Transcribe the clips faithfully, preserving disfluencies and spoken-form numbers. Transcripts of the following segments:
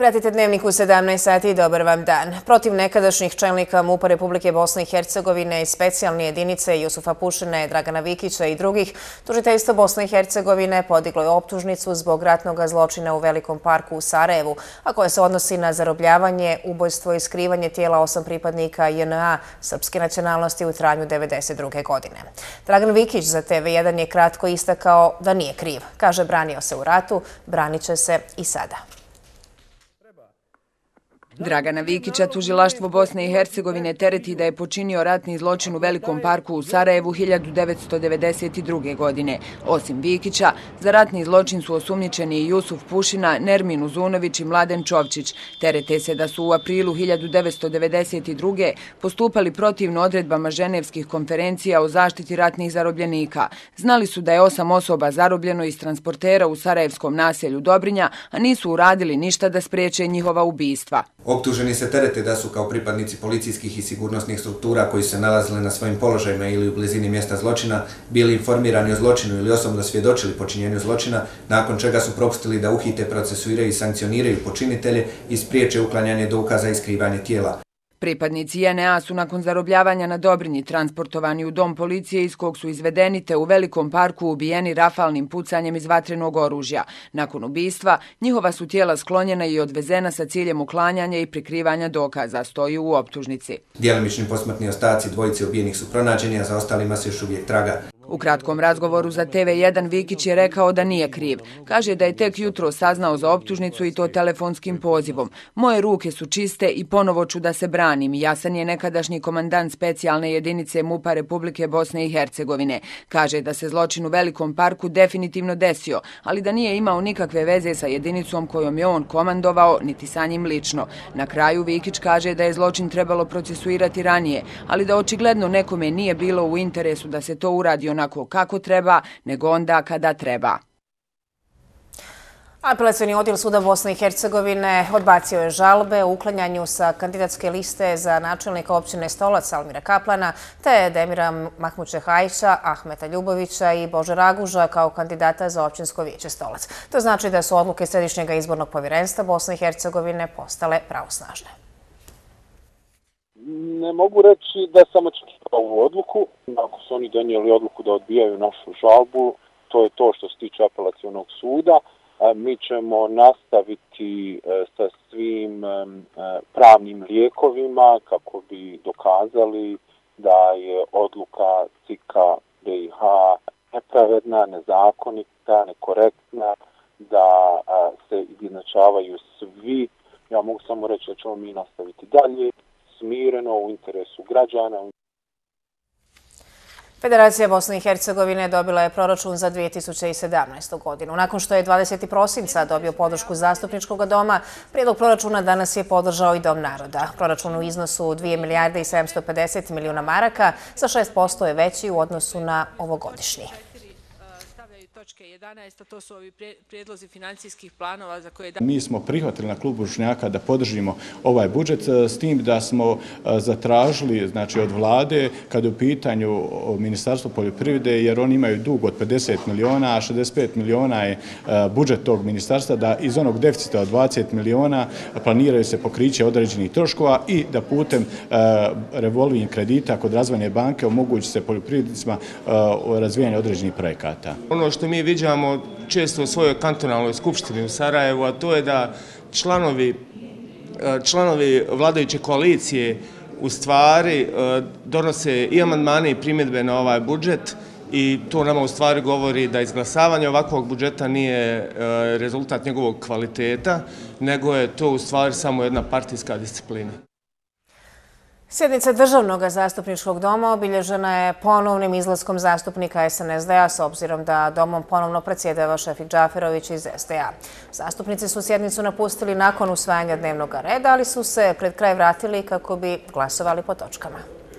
Pratite Dnevnik u sedamnaest sati i dobar vam dan. Protiv nekadašnjih čelnika MUP-a Republike Bosne i Hercegovine i specijalne jedinice Jusufa Pušine, Dragana Vikića i drugih, tužiteljstvo Bosne i Hercegovine podiglo je optužnicu zbog ratnog zločina u Velikom parku u Sarajevu, a koje se odnosi na zarobljavanje, ubojstvo i skrivanje tijela osam pripadnika J N A srpske nacionalnosti u trajanju devedeset druge godine. Dragan Vikić za T V jedan je kratko istakao da nije kriv. Kaže, branio se u ratu, branit će se i sada. Dragana Vikića tužilaštvo Bosne i Hercegovine tereti da je počinio ratni zločin u Velikom parku u Sarajevu hiljadu devetsto devedeset druge. godine. Osim Vikića, za ratni zločin su osumnjičeni i Jusuf Pušina, Nermin Uzunović i Mladen Čovčić. Terete se da su u aprilu hiljadu devetsto devedeset druge. postupali protivno odredbama ženevskih konferencija o zaštiti ratnih zarobljenika. Znali su da je osam osoba zarobljeno iz transportera u sarajevskom naselju Dobrinja, a nisu uradili ništa da spriječe njihova ubistva. Optuženi se terete da su kao pripadnici policijskih i sigurnosnih struktura koji su se nalazili na svojim položajima ili u blizini mjesta zločina bili informirani o zločinu ili osobno svjedočili počinjenju zločina, nakon čega su propustili da uhite, procesuiraju i sankcioniraju počinitelje i spriječe uklanjanje dokaza i skrivanje tijela. Pripadnici J N A su nakon zarobljavanja na Dobrinji transportovani u dom policije iz kog su izvedeni te u Velikom parku ubijeni rafalnim pucanjem iz vatrenog oružja. Nakon ubistva, njihova su tijela sklonjena i odvezena sa ciljem uklanjanja i prikrivanja dokaza, stoji u optužnici. Djelomični posmrtni ostaci dvojice ubijenih su pronađeni, a za ostalima se još uvijek traga. U kratkom razgovoru za T V jedan Vikić je rekao da nije kriv. Kaže da je tek jutro saznao za optužnicu i to telefonskim pozivom. Moje ruke su čiste i ponovo ću da se branim. Jasan je nekadašnji komandant specijalne jedinice MUP-a Republike Bosne i Hercegovine. Kaže da se zločin u Velikom parku definitivno desio, ali da nije imao nikakve veze sa jedinicom kojom je on komandovao, niti sa njim lično. Na kraju Vikić kaže da je zločin trebalo procesuirati ranije, ali da očigledno nekome nije bilo u interesu da se to uradi onako kako treba, nego onda kada treba. Apelacioni odjel Suda Bosne i Hercegovine odbacio je žalbe o uklanjanju sa kandidatske liste za načelnika općine Stolac Almira Kaplana te Demira Mahmučehajića, Ahmeta Ljubovića i Bože Raguža kao kandidata za općinsko vijeće Stolac. To znači da su odluke Središnjeg izbornog povjerenstva Bosne i Hercegovine postale pravosnažne. Ne mogu reći da sam očekivao ovu odluku. Ako su oni donijeli odluku da odbijaju našu žalbu, to je to što se tiče apelacionog suda. Mi ćemo nastaviti sa svim pravnim lijekovima kako bi dokazali da je odluka C I K-a B i H nepravedna, nezakonita, nekorektna, da se izjednačavaju svi. Ja mogu samo reći da ćemo mi nastaviti dalje, smireno, u interesu građana. Federacija Bosne i Hercegovine dobila je proračun za dvije tisuće sedamnaestu. godinu. Nakon što je dvadesetog prosinca dobio podršku Zastupničkog doma, prijedlog proračuna danas je podržao i Dom naroda. Proračun u iznosu dvije milijarde i sedamsto pedeset milijuna maraka za šest posto je veći u odnosu na ovogodišnji. To su ovi prijedlozi financijskih planova za koje... Mi smo prihvatili na klubu Bošnjaka da podržimo ovaj budžet s tim da smo zatražili znači, od vlade kada je u pitanju Ministarstvo poljoprivrede, jer oni imaju dug od pedeset miliona, a šezdeset pet miliona je budžet tog ministarstva, da iz onog deficita od dvadeset miliona planiraju se pokriće određenih troškova i da putem revolving kredita kod Razvojne banke omogući se poljoprivrednicima razvijanje određenih projekata. Ono što mi viđamo često u svojoj kantonalnoj skupštini u Sarajevu, a to je da članovi, članovi vladajuće koalicije u stvari donose i amandmane i primjedbe na ovaj budžet i to nama u stvari govori da izglasavanje ovakvog budžeta nije rezultat njegovog kvaliteta, nego je to u stvari samo jedna partijska disciplina. Sjednica Državnog zastupničkog doma obilježena je ponovnim izlaskom zastupnika S N S D A s obzirom da domom ponovno predsjedava Šefik Džaferović iz S D A. Zastupnici su sjednicu napustili nakon usvajanja dnevnog reda, ali su se pred kraj vratili kako bi glasovali po točkama.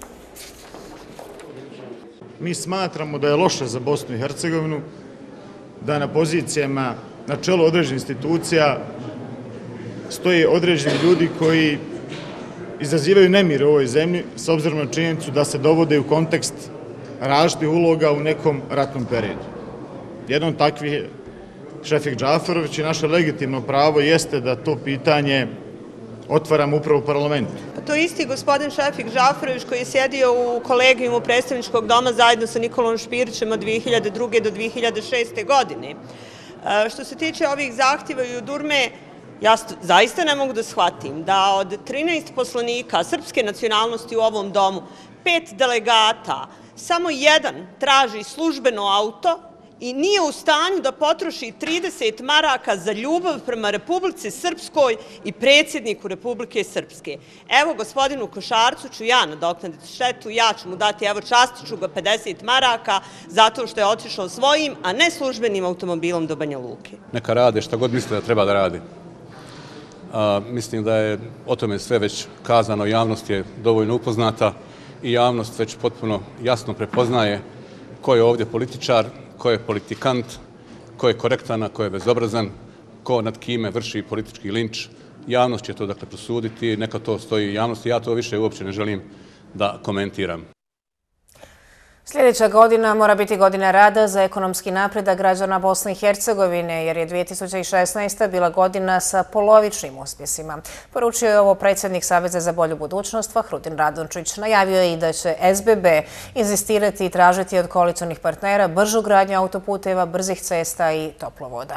Mi smatramo da je loše za Bosnu i Hercegovinu da na pozicijama na čelu određenih institucija stoje određeni ljudi koji izazivaju nemir u ovoj zemlji s obzirom na činjenicu da se dovode u kontekst različitih uloga u nekom ratnom periodu. Jednom takvih je Šefik Džaferović i naše legitimno pravo jeste da to pitanje otvaramo upravo u parlamentu. To je isti gospodin Šefik Džaferović koji je sjedio u kolegijumu predstavničkog doma zajedno sa Nikolom Špirićem od dvije hiljade druge. do dvije hiljade šeste. godine. Što se tiče ovih zahtjeva i Udurme, ja zaista ne mogu da shvatim da od trinaest poslanika srpske nacionalnosti u ovom domu, pet delegata, samo jedan traži službeno auto i nije u stanju da potroši trideset maraka za ljubav prema Republici Srpskoj i predsjedniku Republike Srpske. Evo, gospodinu Košarcu ću ja nadoknaditi štetu, ja ću mu dati, evo, častiću ga pedeset maraka zato što je otišao svojim, a ne službenim automobilom do Banja Luke. Neka rade šta god misle da treba da radi. A, mislim da je o tome sve već kazano, javnost je dovoljno upoznata i javnost već potpuno jasno prepoznaje ko je ovdje političar, ko je politikant, ko je korektan, a ko je bezobrazan, ko nad kime vrši politički linč. Javnost će to dakle prosuditi, neka to stoji u javnosti, ja to više uopće ne želim da komentiram. Sljedeća godina mora biti godina rada za ekonomski napredak građana Bosne i Hercegovine, jer je dvije tisuće šesnaesta. bila godina sa polovičnim uspjesima. Poručio je ovo predsjednik Saveza za bolju budućnost Fahrudin Radončić. Najavio je i da će S B B inzistirati i tražiti od koalicionih partnera bržu gradnju autoputeva, brzih cesta i toplovoda.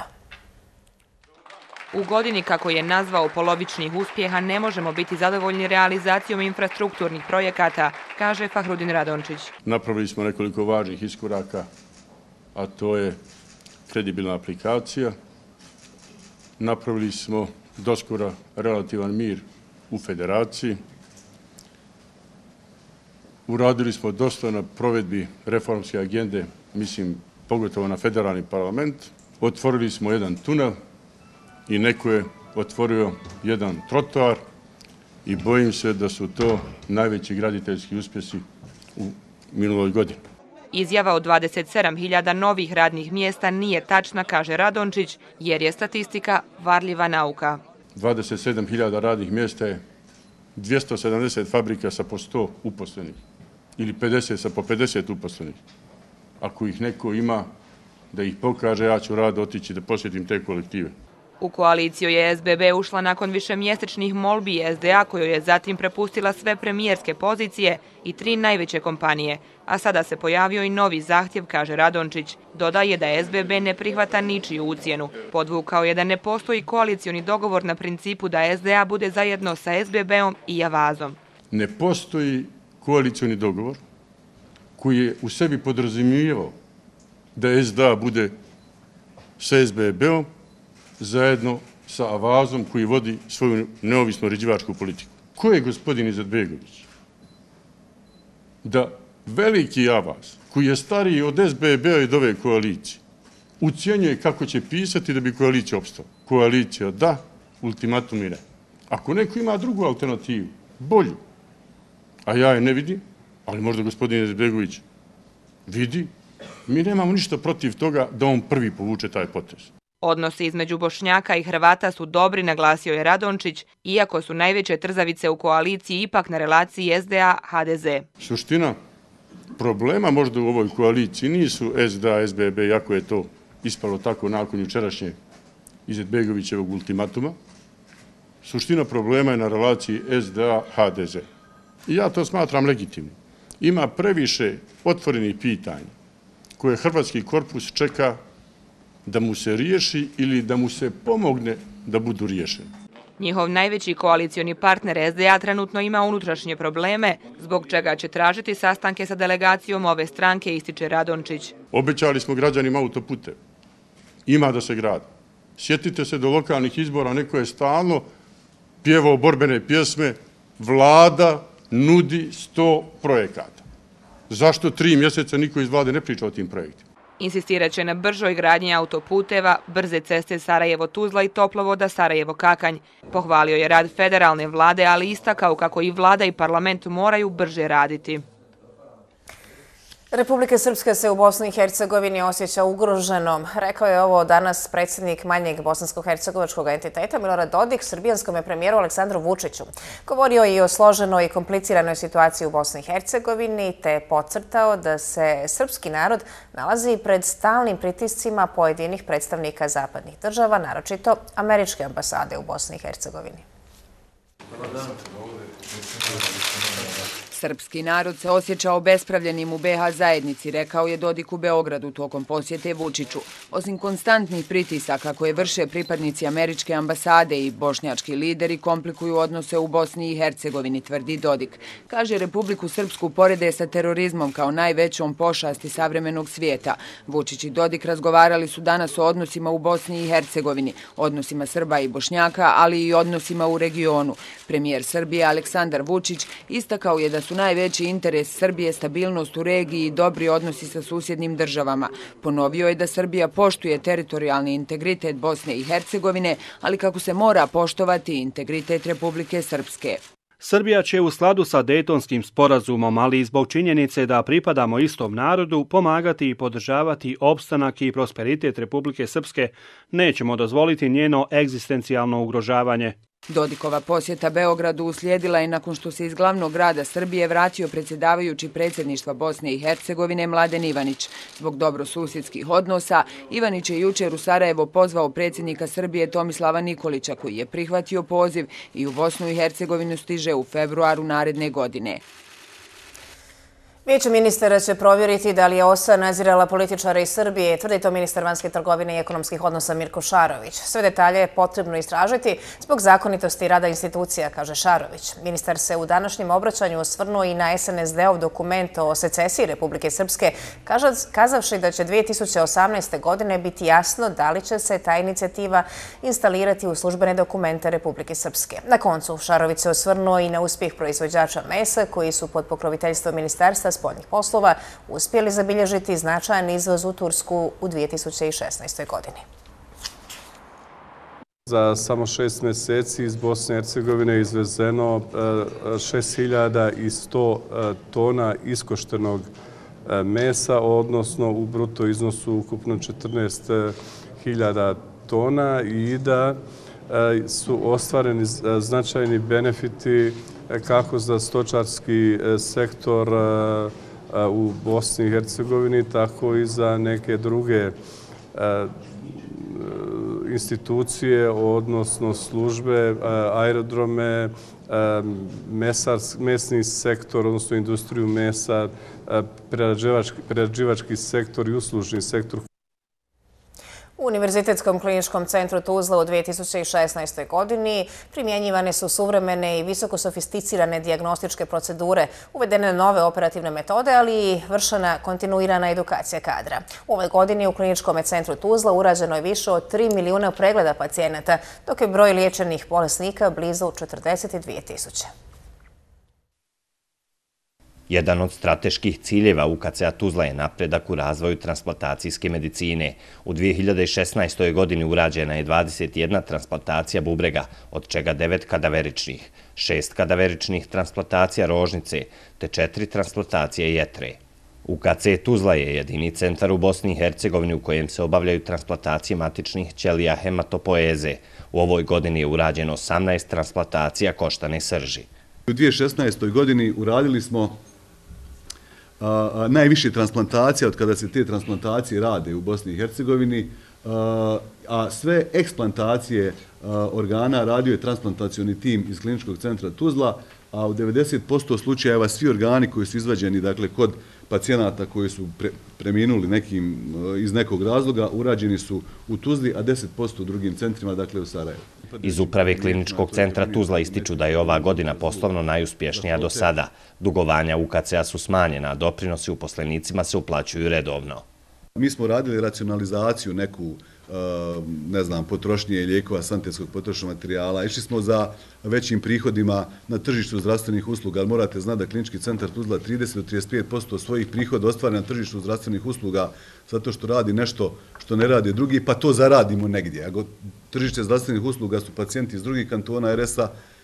U godini, kako je nazvao, polovičnih uspjeha ne možemo biti zadovoljni realizacijom infrastrukturnih projekata, kaže Fahrudin Radončić. Napravili smo nekoliko važnih iskoraka, a to je kredibilna aplikacija. Napravili smo doskora relativan mir u federaciji. Uradili smo dosta na provedbi reformske agende, mislim pogotovo na federalni parlament. Otvorili smo jedan tunel i neko je otvorio jedan trotoar i bojim se da su to najveći graditeljski uspjesi u minuloj godini. Izjava od dvadeset sedam hiljada novih radnih mjesta nije tačna, kaže Radončić, jer je statistika varljiva nauka. dvadeset sedam hiljada radnih mjesta je dvjesto sedamdeset fabrika sa po sto uposlenih ili pedeset sa po pedeset uposlenih. Ako ih neko ima da ih pokaže, ja ću rado otići da posjetim te kolektive. U koaliciju je S B B ušla nakon višemjesečnih molbi S D A, kojoj je zatim prepustila sve premijerske pozicije i tri najveće kompanije. A sada se pojavio i novi zahtjev, kaže Radončić. Dodaje da S B B ne prihvata ničiju ucjenu. Podvukao je da ne postoji koalicioni dogovor na principu da S D A bude zajedno sa S B B-om i Javazom. Ne postoji koalicioni dogovor koji je u sebi podrazumijevao da S D A bude sa S B B-om zajedno sa Avazom koji vodi svoju neovisnu uređivačku politiku. Ko je gospodin Izetbegović? Da veliki Avaz, koji je stariji od S B B-a i od ove koalicije, ucijenjuje kako će pisati da bi koalicija opstala. Koalicija da, ultimatum i ne. Ako neko ima drugu alternativu, bolju, a ja je ne vidim, ali možda gospodin Izetbegović vidi, mi nemamo ništa protiv toga da on prvi povuče taj potez. Odnosi između Bošnjaka i Hrvata su dobri, naglasio je Radončić, iako su najveće trzavice u koaliciji ipak na relaciji S D A H D Z. Suština problema možda u ovoj koaliciji nisu S D A, S B B, iako je to ispalo tako nakon jučerašnje Izetbegovićevog ultimatuma. Suština problema je na relaciji S D A H D Z. I ja to smatram legitimnim. Ima previše otvorenih pitanja koje hrvatski korpus čeka da mu se riješi ili da mu se pomogne da budu riješeni. Njihov najveći koalicioni partner S D A trenutno ima unutrašnje probleme, zbog čega će tražiti sastanke sa delegacijom ove stranke, ističe Radončić. Obećali smo građanima autopute. Ima da se gradi. Sjetite se do lokalnih izbora, neko je stalno pjevao borbene pjesme, vlada nudi sto projekata. Zašto tri mjeseca niko iz vlade ne priča o tim projektima? Insistirat će na bržoj gradnji autoputeva, brze ceste Sarajevo-Tuzla i toplovoda Sarajevo-Kakanj. Pohvalio je rad federalne vlade, ali istakao kako i vlada i parlament moraju brže raditi. Republika Srpska se u Bosni i Hercegovini osjeća ugroženom. Rekao je ovo danas predsjednik manjeg bosansko-hercegovačkog entiteta Milorad Dodik srbijanskom premijeru Aleksandru Vučiću. Govorio je i o složenoj i kompliciranoj situaciji u Bosni i Hercegovini te podcrtao da se srpski narod nalazi pred stalnim pritiscima pojedinih predstavnika zapadnih država, naročito američke ambasade u Bosni i Hercegovini. Srpski narod se osjeća obespravljenim u be ha zajednici, rekao je Dodik u Beogradu tokom posjete Vučiću. Osim konstantnih pritisaka koje vrše pripadnici američke ambasade i bošnjački lideri komplikuju odnose u Bosni i Hercegovini, tvrdi Dodik. Kaže, Republiku Srpsku porede sa terorizmom kao najvećom pošasti savremenog svijeta. Vučić i Dodik razgovarali su danas o odnosima u Bosni i Hercegovini, odnosima Srba i Bošnjaka, ali i odnosima u regionu. Premijer Srbije Aleksandar Vučić istakao je da su najveći interes Srbije stabilnost u regiji i dobri odnosi sa susjednim državama. Ponovio je da Srbija poštuje teritorijalni integritet Bosne i Hercegovine, ali kako se mora poštovati integritet Republike Srpske. Srbija će u skladu sa Dejtonskim sporazumom, ali i zbog činjenice da pripadamo istom narodu, pomagati i podržavati opstanak i prosperitet Republike Srpske. Nećemo dozvoliti njeno egzistencijalno ugrožavanje. Dodikova posjeta Beogradu uslijedila je nakon što se iz glavnog grada Srbije vratio predsjedavajući predsjedništva Bosne i Hercegovine Mladen Ivanić. Zbog dobrosusjedskih odnosa, Ivanić je jučer u Sarajevo pozvao predsjednika Srbije Tomislava Nikolića, koji je prihvatio poziv i u Bosnu i Hercegovinu stiže u februaru naredne godine. Vijeće ministara će provjeriti da li je O S A nadzirala političare iz Srbije, tvrdi to ministar vanjske trgovine i ekonomskih odnosa Mirko Šarović. Sve detalje je potrebno istražiti zbog zakonitosti rada institucija, kaže Šarović. Ministar se u današnjem obraćanju osvrnuo i na es en es de ov dokument o secesiji Republike Srpske, kazavši da će dvije tisuće osamnaeste. godine biti jasno da li će se ta inicijativa instalirati u službene dokumente Republike Srpske. Na koncu, Šarović se osvrnuo i na uspjeh proizvođača mesa koji su pod pokroviteljstvom Ministarstva spoljnih poslova uspjeli zabilježiti značajan izvoz u Tursku u dvije tisuće šesnaestoj. godini. Za samo šest mjeseci iz Bosne i Hercegovine je izvezeno šest hiljada sto tona iskoštenog mesa, odnosno u bruto iznosu ukupno četrnaest hiljada tona i da su ostvareni značajni benefiti kako za stočarski sektor u Bosni i Hercegovini, tako i za neke druge institucije, odnosno službe, aerodrome, mesni sektor, odnosno industriju mesa, prerađivački sektor i uslužni sektor. U Univerzitetskom kliničkom centru Tuzla u dvije tisuće šesnaestoj. godini primjenjivane su suvremene i visoko sofisticirane dijagnostičke procedure, uvedene nove operativne metode, ali i vršena kontinuirana edukacija kadra. U ovoj godini u kliničkom centru Tuzla urađeno je više od tri milijuna pregleda pacijenata, dok je broj liječenih bolesnika blizu četrdeset dvije tisuće. Jedan od strateških ciljeva U K C-a Tuzla je napredak u razvoju transplantacijske medicine. U dvije hiljade šesnaestoj. godini urađena je dvadeset jedna transplantacija bubrega, od čega devet kadaveričnih, šest kadaveričnih transplantacija rožnice, te četiri transplantacije jetre. U K C Tuzla je jedini centar u Bosni i Hercegovini u kojem se obavljaju transplantacije matičnih ćelija hematopoeze. U ovoj godini je urađeno osamnaest transplantacija koštane srži. U dvije hiljade šesnaestoj. godini uradili smo najviše transplantacija od kada se te transplantacije rade u Bosni i Hercegovini, a sve eksplantacije organa radio je transplantacioni tim iz kliničkog centra Tuzla, a u devedeset posto slučajeva svi organi koji su izvađeni, dakle, kod pacijenata koji su preminuli nekim, iz nekog razloga, urađeni su u Tuzli, a deset posto u drugim centrima, dakle u Sarajevu. Iz uprave kliničkog centra Tuzla ističu da je ova godina poslovno najuspješnija do sada. Dugovanja U K C-a su smanjena, a doprinosi uposlenicima se uplaćuju redovno. Mi smo radili racionalizaciju neku, ne znam, potrošnje lijekova, sanitetskog potrošnog materijala. Išli smo za većim prihodima na tržištu zdravstvenih usluga, ali morate znati da klinički centar Tuzla trideset do trideset pet posto svojih prihoda ostvari na tržištu zdravstvenih usluga zato što radi nešto što ne radi drugi, pa to zaradimo negdje. Ako tržište zdravstvenih usluga su pacijenti iz drugih kantona er es a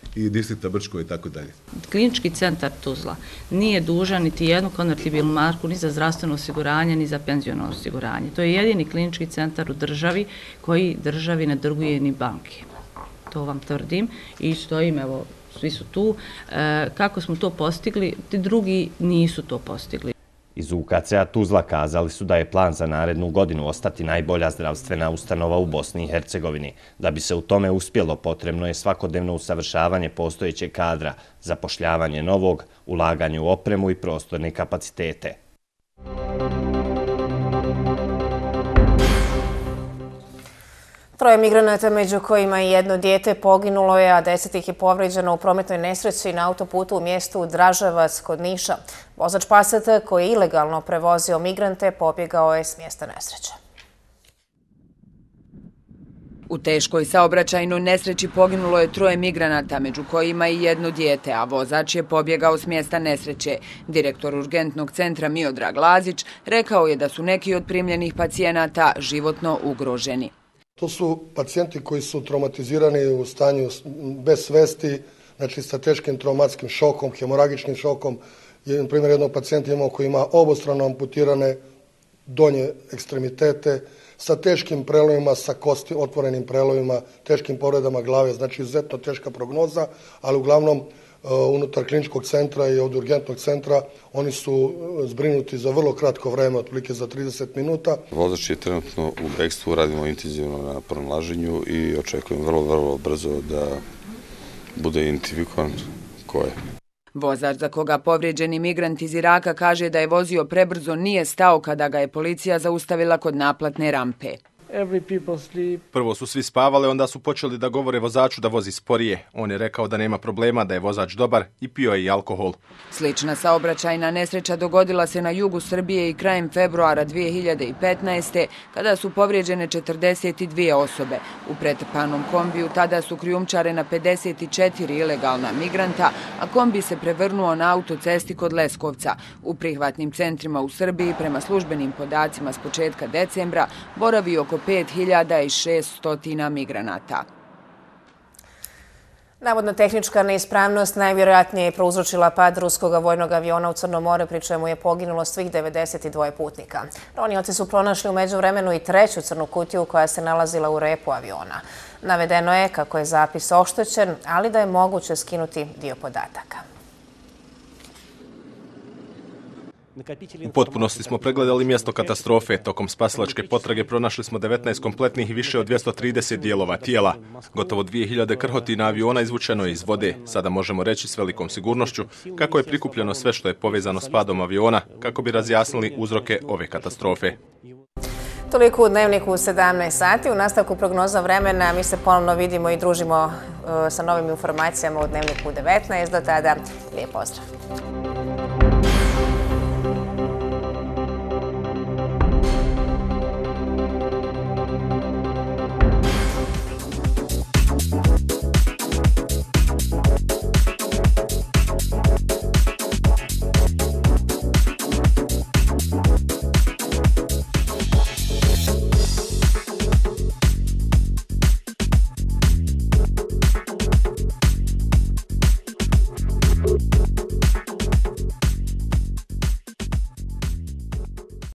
i distrikta Brčko i tako dalje. Klinički centar Tuzla nije dužan niti jednu konvertibilnu marku ni za zdravstveno osiguranje, ni za penziono osiguranje. To je jedini klinički centar u državi koji državi ne druguje ni banke. To vam tvrdim i stojim, evo, svi su tu. E, kako smo to postigli, ti drugi nisu to postigli. Iz U K C-a Tuzla kazali su da je plan za narednu godinu ostati najbolja zdravstvena ustanova u Bosni i Hercegovini. Da bi se u tome uspjelo, potrebno je svakodnevno usavršavanje postojećeg kadra, zapošljavanje novog, ulaganje u opremu i prostorne kapacitete. Troje migranata, među kojima i jedno dijete, poginulo je, a deset ih je povređeno u prometnoj nesreći na autoputu u mjestu Draževac kod Niša. Vozač Passata, koji je ilegalno prevozio migrante, pobjegao je s mjesta nesreće. U teškoj saobraćajnoj nesreći poginulo je troje migranata, među kojima i jedno dijete, a vozač je pobjegao s mjesta nesreće. Direktor urgentnog centra Miodrag Lazić rekao je da su neki od primljenih pacijenata životno ugroženi. To su pacijenti koji su traumatizirani u stanju bez svesti, znači sa teškim traumatskim šokom, hemoragičnim šokom. Na primjer, jednog pacijenta imamo koji ima obostrano amputirane donje ekstremitete, sa teškim prelomima, sa kosti, otvorenim prelomima, teškim povredama glave, znači izuzetno teška prognoza, ali uglavnom unutar kliničkog centra i od urgentnog centra oni su zbrinuti za vrlo kratko vreme, otprilike za trideset minuta. Vozač je trenutno u bekstvu, radimo intenzivno na pronalaženju i očekujem vrlo, vrlo brzo da bude identifikovan ko je. Vozač za koga povrijeđeni migrant iz Iraka kaže da je vozio prebrzo nije stao kada ga je policija zaustavila kod naplatne rampe. Prvo su svi spavali, onda su počeli da govore vozaču da vozi sporije. On je rekao da nema problema, da je vozač dobar i pio je i alkohol. Slična saobraćajna nesreća dogodila se na jugu Srbije i krajem februara dvije hiljade petnaeste. kada su povrijeđene četrdeset dvije osobe. U pretrpanom kombiju tada su krijumčarena pedeset četiri ilegalna migranta, a kombi se prevrnuo na autocesti kod Leskovca. U prihvatnim centrima u Srbiji, prema službenim podacima s početka decembra, boravi oko pet hiljada šesto migranata. Navodno tehnička neispravnost najvjerojatnije je prouzročila pad ruskog vojnog aviona u Crno more, pri čemu je poginulo svih devedeset dva putnika. Ronioci su pronašli u međuvremenu i treću crnu kutiju koja se nalazila u repu aviona. Navedeno je kako je zapis oštećen, ali da je moguće skinuti dio podataka. U potpunosti smo pregledali mjesto katastrofe. Tokom spasilačke potrage pronašli smo devetnaest kompletnih i više od dvjesto trideset dijelova tijela. Gotovo dvije hiljade krhotina aviona izvučeno je iz vode. Sada možemo reći s velikom sigurnošću kako je prikupljeno sve što je povezano s padom aviona, kako bi razjasnili uzroke ove katastrofe. Toliko u Dnevniku u sedamnaest sati. U nastavku prognoza vremena mi se ponovno vidimo i družimo sa novim informacijama u Dnevniku u devetnaest. Do tada, lijep pozdrav.